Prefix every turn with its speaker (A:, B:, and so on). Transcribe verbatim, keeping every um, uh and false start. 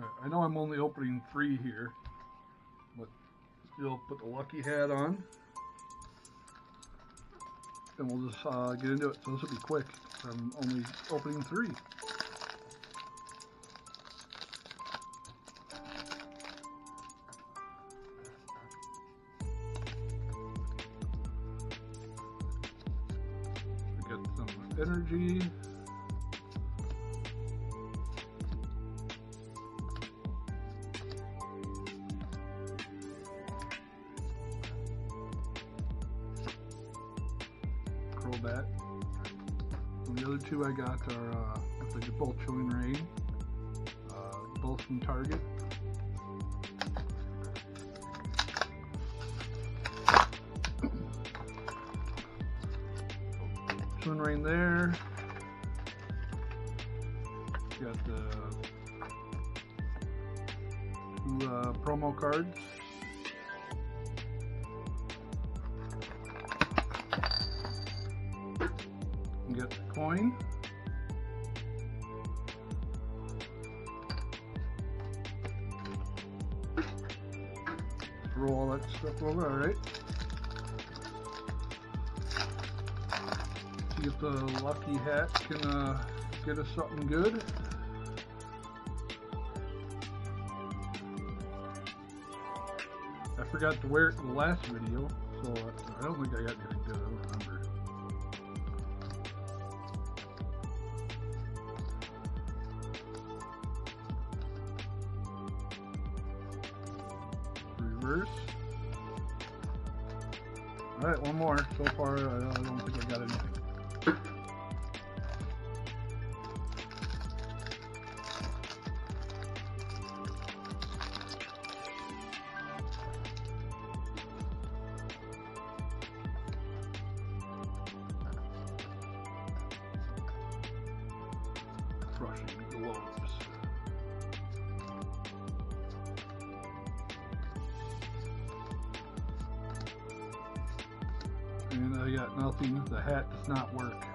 A: Right, I know I'm only opening three here, but still put the lucky hat on. And we'll just uh, get into it. So this will be quick. I'm only opening three. We get some energy. Crobat. And the other two I got are, uh, looks like they're both Chilling Reign, uh, both from Target. Chilling Reign there. Got the two uh, promo cards. Get the coin. Roll all that stuff over, alright. See if the lucky hat can uh, get us something good. I forgot to wear it in the last video, so I don't think I got anything good, I don't remember. Reverse. Alright, one more. So far, I don't think I got anything. Crushing globes. And I got nothing. The hat does not work.